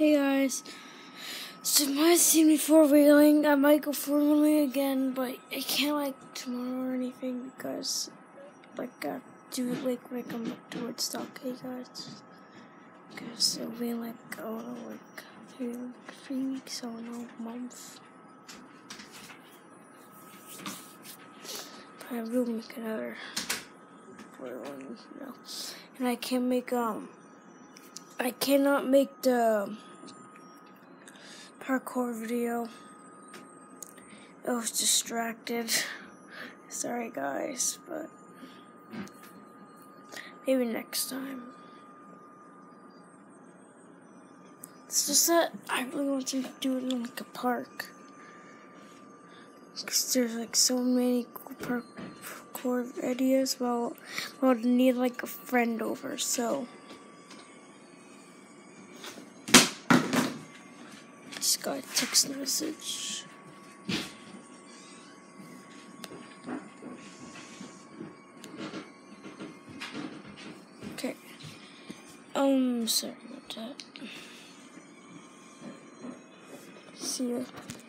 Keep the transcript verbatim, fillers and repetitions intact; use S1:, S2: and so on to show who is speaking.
S1: Hey guys, so my see me four wheeling. I might go four wheeling again, but I can't like tomorrow or anything because like I do it like when I come back to Woodstock. Hey guys, because it'll be like I don't know, like three, like three weeks, I don't know, month. But I will make another four wheeling, you know, and I can't make um. I cannot make the parkour video. I was distracted. Sorry guys, but maybe next time. It's just that I really want to do it in like a park. Because there's like so many cool parkour ideas. Well, I would need like a friend over, so. Just got a text message. Okay. Um, sorry about that. See ya.